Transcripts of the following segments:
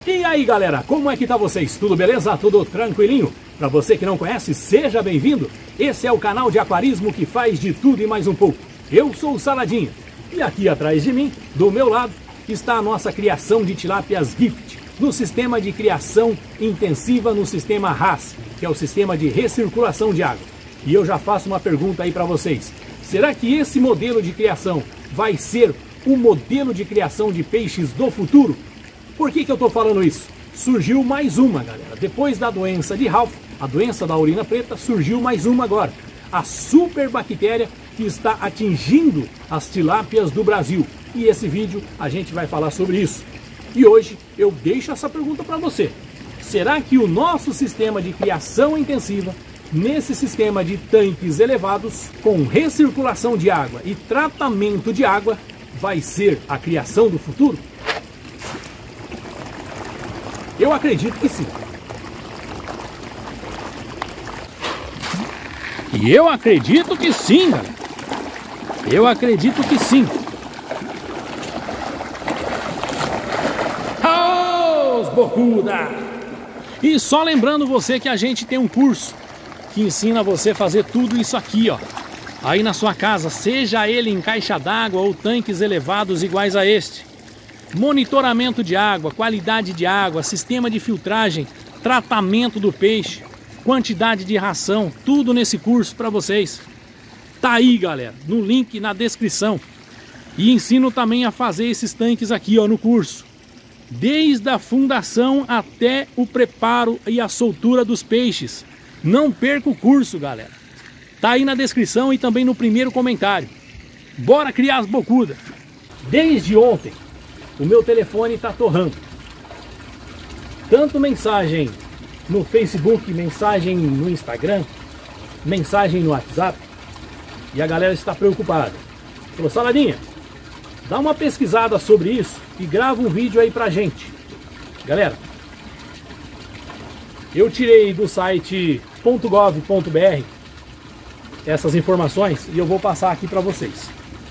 E aí galera, como é que tá vocês? Tudo beleza? Tudo tranquilinho? Para você que não conhece, seja bem-vindo. Esse é o canal de aquarismo que faz de tudo e mais um pouco. Eu sou o Saladinha e aqui atrás de mim, do meu lado, está a nossa criação de tilápias Gift, no sistema de criação intensiva no sistema RAS, que é o sistema de recirculação de água. E eu já faço uma pergunta aí para vocês. Será que esse modelo de criação vai ser o modelo de criação de peixes do futuro? Por que eu estou falando isso? Surgiu mais uma, galera. Depois da doença de Ralph, a doença da urina preta, surgiu mais uma agora. A superbactéria que está atingindo as tilápias do Brasil. E esse vídeo a gente vai falar sobre isso. E hoje eu deixo essa pergunta para você. Será que o nosso sistema de criação intensiva, nesse sistema de tanques elevados, com recirculação de água e tratamento de água, vai ser a criação do futuro? Eu acredito que sim. E eu acredito que sim, galera. Eu acredito que sim. Aos bocuda! E só lembrando você que a gente tem um curso que ensina você a fazer tudo isso aqui, ó. Aí na sua casa, seja ele em caixa d'água ou tanques elevados iguais a este. Monitoramento de água, qualidade de água, sistema de filtragem, tratamento do peixe, quantidade de ração, tudo nesse curso para vocês. Tá aí, galera, no link na descrição. E ensino também a fazer esses tanques aqui, ó, no curso. Desde a fundação até o preparo e a soltura dos peixes. Não perca o curso, galera. Tá aí na descrição e também no primeiro comentário. Bora criar as bocudas. Desde ontem, o meu telefone está torrando. Tanto mensagem no Facebook, mensagem no Instagram, mensagem no WhatsApp. E a galera está preocupada. Falou, Saladinha, dá uma pesquisada sobre isso e grava um vídeo aí pra gente. Galera, eu tirei do site .gov.br essas informações e eu vou passar aqui para vocês.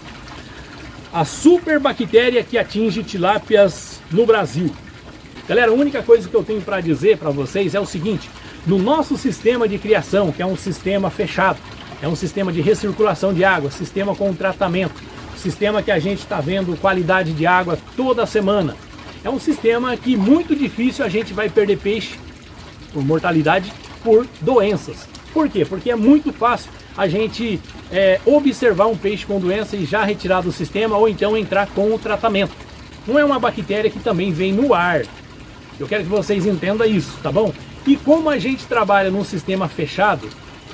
A superbactéria que atinge tilápias no Brasil. Galera, a única coisa que eu tenho para dizer para vocês é o seguinte: no nosso sistema de criação, que é um sistema fechado, é um sistema de recirculação de água, sistema com tratamento, sistema que a gente está vendo qualidade de água toda semana, é um sistema que muito difícil a gente vai perder peixe por mortalidade, por doenças. Por quê? Porque é muito fácil a gente observar um peixe com doença e já retirar do sistema, ou então entrar com o tratamento. Não é uma bactéria que também vem no ar. Eu quero que vocês entendam isso, tá bom? E como a gente trabalha num sistema fechado,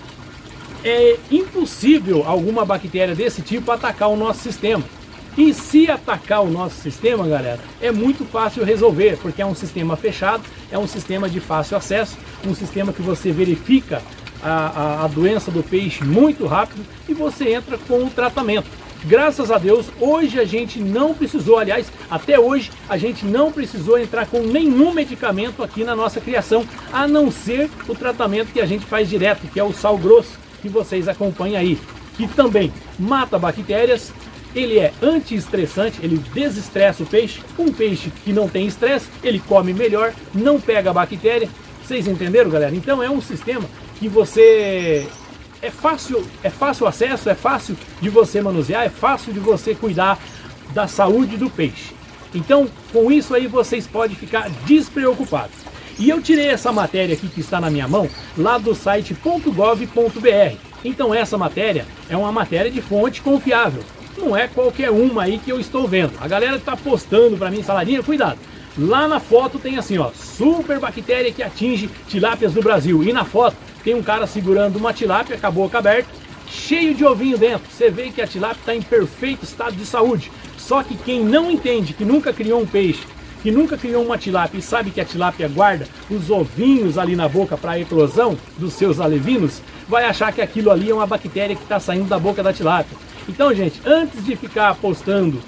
é impossível alguma bactéria desse tipo atacar o nosso sistema. E se atacar o nosso sistema, galera, é muito fácil resolver, porque é um sistema fechado, é um sistema de fácil acesso, um sistema que você verifica a doença do peixe muito rápido e você entra com o tratamento. Graças a Deus, hoje a gente não precisou, aliás, até hoje a gente não precisou entrar com nenhum medicamento aqui na nossa criação, a não ser o tratamento que a gente faz direto, que é o sal grosso, que vocês acompanham aí, que também mata bactérias, ele é antiestressante, ele desestressa o peixe. Um peixe que não tem estresse, ele come melhor, não pega bactéria. Vocês entenderam, galera? Então é um sistema que você é fácil acesso, é fácil de você manusear, é fácil de você cuidar da saúde do peixe. Então, com isso aí vocês podem ficar despreocupados. E eu tirei essa matéria aqui que está na minha mão, lá do site .gov.br. Então essa matéria é uma matéria de fonte confiável. Não é qualquer uma aí que eu estou vendo. A galera está postando para mim, Saladinha, cuidado. Lá na foto tem assim, ó, superbactéria que atinge tilápias do Brasil. E na foto tem um cara segurando uma tilápia com a boca aberta, cheio de ovinho dentro. Você vê que a tilápia está em perfeito estado de saúde. Só que quem não entende, que nunca criou um peixe, que nunca criou uma tilápia e sabe que a tilápia guarda os ovinhos ali na boca para a eclosão dos seus alevinos, vai achar que aquilo ali é uma bactéria que está saindo da boca da tilápia. Então, gente, antes de ficar postando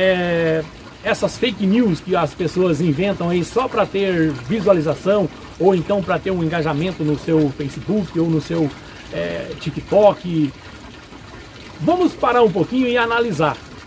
essas fake news que as pessoas inventam aí só para ter visualização, ou então para ter um engajamento no seu Facebook ou no seu TikTok, vamos parar um pouquinho e analisar.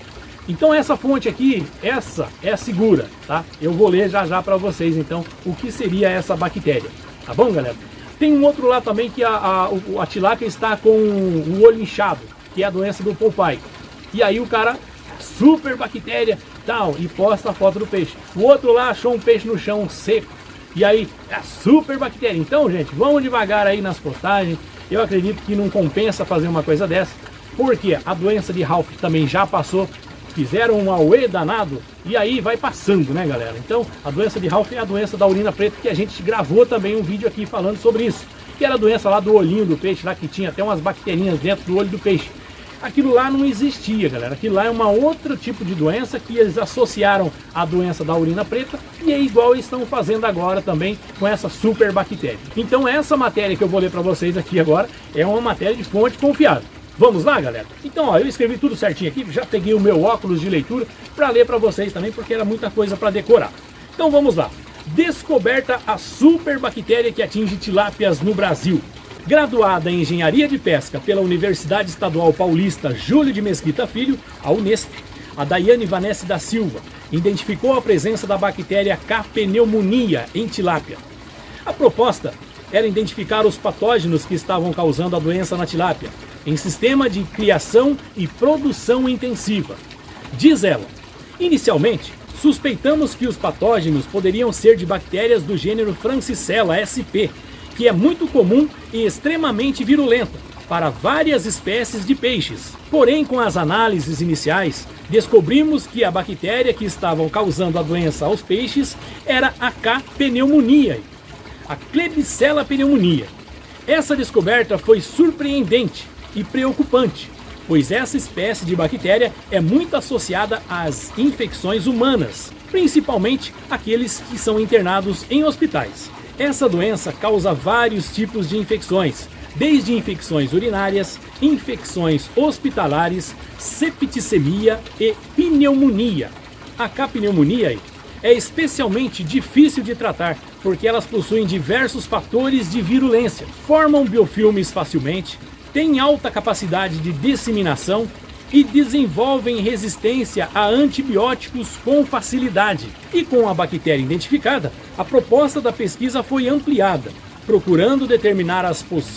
Então essa fonte aqui, essa é segura, tá? Eu vou ler já já para vocês então o que seria essa bactéria, tá bom, galera? Tem um outro lá também que a tilápia está com o olho inchado, que é a doença do Popeye. E aí o cara, super bactéria, tal, e posta a foto do peixe. O outro lá achou um peixe no chão seco, e aí é super bactéria. Então, gente, vamos devagar aí nas postagens. Eu acredito que não compensa fazer uma coisa dessa, porque a doença de Ralph também já passou. Fizeram um auê danado e aí vai passando, né, galera? Então, a doença de Ralph é a doença da urina preta, que a gente gravou também um vídeo aqui falando sobre isso. Que era a doença lá do olhinho do peixe, lá que tinha até umas bacterinhas dentro do olho do peixe. Aquilo lá não existia, galera. Aquilo lá é uma outro tipo de doença que eles associaram à doença da urina preta e é igual eles estão fazendo agora também com essa super bactéria. Então, essa matéria que eu vou ler para vocês aqui agora é uma matéria de fonte confiável. Vamos lá, galera? Então, ó, eu escrevi tudo certinho aqui, já peguei o meu óculos de leitura para ler para vocês também, porque era muita coisa para decorar. Então, vamos lá. Descoberta a superbactéria que atinge tilápias no Brasil. Graduada em Engenharia de Pesca pela Universidade Estadual Paulista Júlio de Mesquita Filho, a Unesp, a Daiane Vanessa da Silva identificou a presença da bactéria K. pneumonia em tilápia. A proposta era identificar os patógenos que estavam causando a doença na tilápia, em sistema de criação e produção intensiva. Diz ela, inicialmente, suspeitamos que os patógenos poderiam ser de bactérias do gênero Francisella sp, que é muito comum e extremamente virulenta para várias espécies de peixes. Porém, com as análises iniciais, descobrimos que a bactéria que estava causando a doença aos peixes era a K. pneumoniae, a Klebsiella pneumoniae. Essa descoberta foi surpreendente e preocupante, pois essa espécie de bactéria é muito associada às infecções humanas, principalmente aqueles que são internados em hospitais. Essa doença causa vários tipos de infecções, desde infecções urinárias, infecções hospitalares, septicemia e pneumonia. A K. pneumoniae é especialmente difícil de tratar, porque elas possuem diversos fatores de virulência, formam biofilmes facilmente, têm alta capacidade de disseminação e desenvolvem resistência a antibióticos com facilidade. E com a bactéria identificada, a proposta da pesquisa foi ampliada, procurando determinar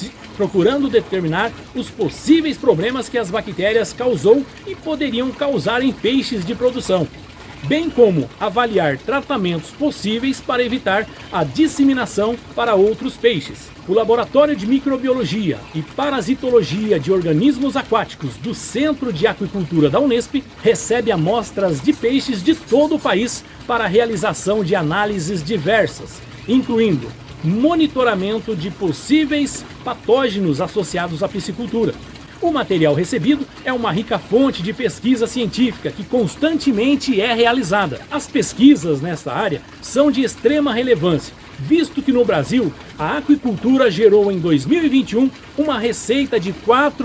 os possíveis problemas que as bactérias causou e poderiam causar em peixes de produção, bem como avaliar tratamentos possíveis para evitar a disseminação para outros peixes. O Laboratório de Microbiologia e Parasitologia de Organismos Aquáticos do Centro de Aquicultura da Unesp recebe amostras de peixes de todo o país para a realização de análises diversas, incluindo monitoramento de possíveis patógenos associados à piscicultura. O material recebido é uma rica fonte de pesquisa científica que constantemente é realizada. As pesquisas nesta área são de extrema relevância, visto que no Brasil a aquicultura gerou em 2021 uma receita de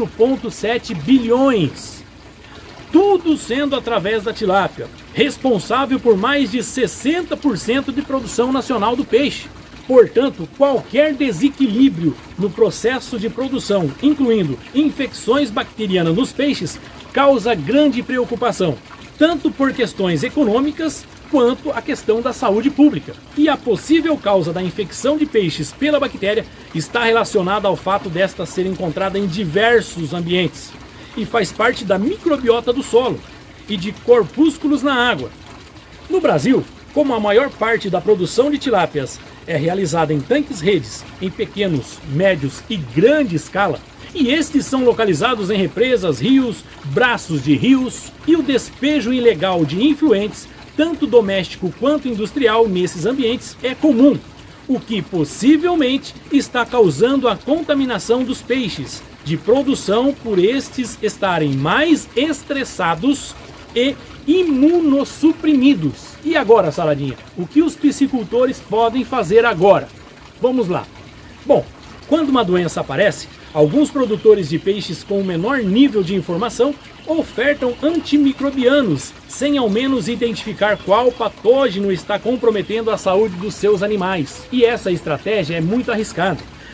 4,7 bilhões. Tudo sendo através da tilápia, responsável por mais de 60% de produção nacional do peixe. Portanto, qualquer desequilíbrio no processo de produção, incluindo infecções bacterianas nos peixes, causa grande preocupação, tanto por questões econômicas quanto a questão da saúde pública. E a possível causa da infecção de peixes pela bactéria está relacionada ao fato desta ser encontrada em diversos ambientes e faz parte da microbiota do solo e de corpúsculos na água. No Brasil, como a maior parte da produção de tilápias é realizada em tanques-redes, em pequenos, médios e grande escala, e estes são localizados em represas, rios, braços de rios, e o despejo ilegal de influentes, tanto doméstico quanto industrial, nesses ambientes é comum, o que possivelmente está causando a contaminação dos peixes de produção por estes estarem mais estressados e imunossuprimidos. E agora, Saladinha, o que os piscicultores podem fazer agora? Vamos lá. Bom, quando uma doença aparece, alguns produtores de peixes com menor nível de informação ofertam antimicrobianos, sem ao menos identificar qual patógeno está comprometendo a saúde dos seus animais. E essa estratégia é muito arriscada,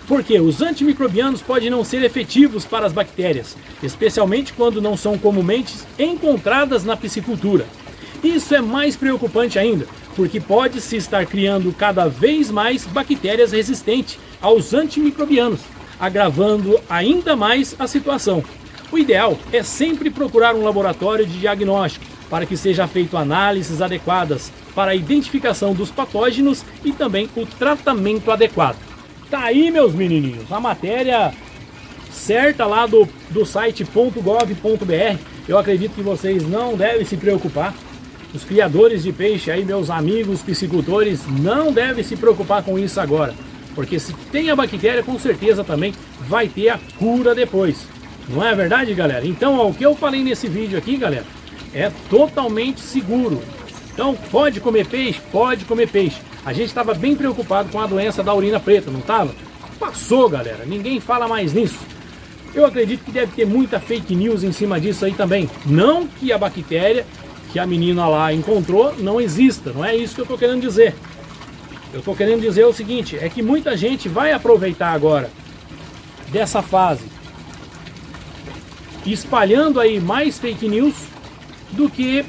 Porque os antimicrobianos podem não ser efetivos para as bactérias, especialmente quando não são comumente encontradas na piscicultura. Isso é mais preocupante ainda, porque pode-se estar criando cada vez mais bactérias resistentes aos antimicrobianos, agravando ainda mais a situação. O ideal é sempre procurar um laboratório de diagnóstico, para que seja feito análises adequadas para a identificação dos patógenos e também o tratamento adequado. Tá aí, meus menininhos, a matéria certa lá do site .gov.br. Eu acredito que vocês não devem se preocupar. Os criadores de peixe aí, meus amigos piscicultores, não devem se preocupar com isso agora. Porque se tem a bactéria, com certeza também vai ter a cura depois. Não é verdade, galera? Então, ó, o que eu falei nesse vídeo aqui, galera, é totalmente seguro. Então, pode comer peixe? Pode comer peixe. A gente estava bem preocupado com a doença da urina preta, não estava? Passou, galera. Ninguém fala mais nisso. Eu acredito que deve ter muita fake news em cima disso aí também. Não que a bactéria que a menina lá encontrou não exista. Não é isso que eu estou querendo dizer. Eu estou querendo dizer o seguinte, é que muita gente vai aproveitar agora dessa fase, espalhando aí mais fake news do que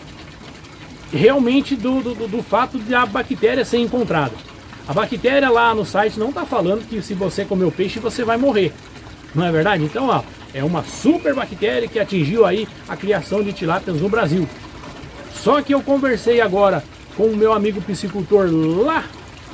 realmente do fato de a bactéria ser encontrada. A bactéria lá no site não está falando que se você comer o peixe você vai morrer. Não é verdade? Então, ó, é uma super bactéria que atingiu aí a criação de tilápias no Brasil. Só que eu conversei agora com o meu amigo piscicultor lá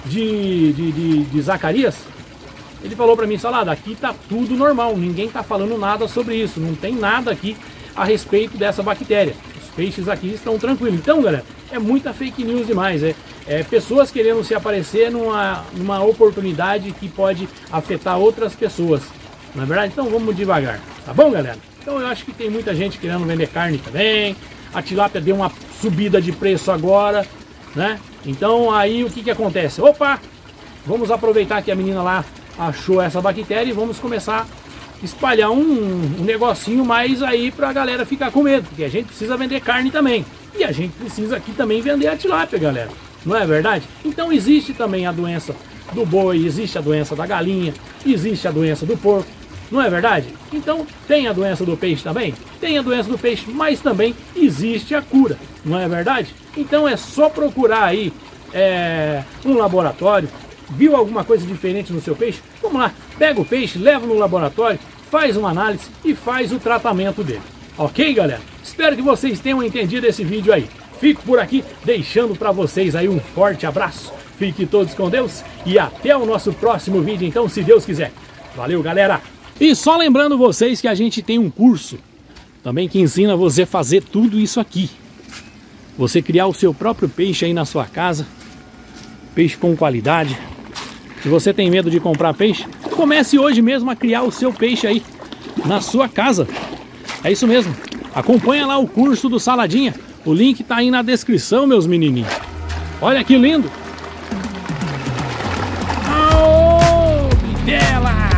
de Zacarias. Ele falou para mim, Salada, aqui tá tudo normal, ninguém tá falando nada sobre isso, não tem nada aqui a respeito dessa bactéria. Os peixes aqui estão tranquilos. Então, galera, é muita fake news demais. É pessoas querendo se aparecer numa oportunidade que pode afetar outras pessoas. Não é verdade? Então vamos devagar. Tá bom, galera? Então eu acho que tem muita gente querendo vender carne também. A tilápia deu uma subida de preço agora, né? Então aí o que acontece? Opa! Vamos aproveitar que a menina lá achou essa bactéria e vamos começar a espalhar um negocinho mais aí pra galera ficar com medo, porque a gente precisa vender carne também. E a gente precisa aqui também vender a tilápia, galera. Não é verdade? Então existe também a doença do boi, existe a doença da galinha, existe a doença do porco. Não é verdade? Então tem a doença do peixe também? Tem a doença do peixe, mas também existe a cura. Não é verdade? Então é só procurar aí um laboratório. Viu alguma coisa diferente no seu peixe? Vamos lá, pega o peixe, leva no laboratório, faz uma análise e faz o tratamento dele. Ok, galera? Espero que vocês tenham entendido esse vídeo aí. Fico por aqui, deixando para vocês aí um forte abraço. Fiquem todos com Deus e até o nosso próximo vídeo, então, se Deus quiser. Valeu, galera! E só lembrando vocês que a gente tem um curso também que ensina você a fazer tudo isso aqui. Você criar o seu próprio peixe aí na sua casa, peixe com qualidade. Se você tem medo de comprar peixe, comece hoje mesmo a criar o seu peixe aí na sua casa. É isso mesmo. Acompanha lá o curso do Saladinha. O link tá aí na descrição, meus menininhos. Olha que lindo! Oh, Videla!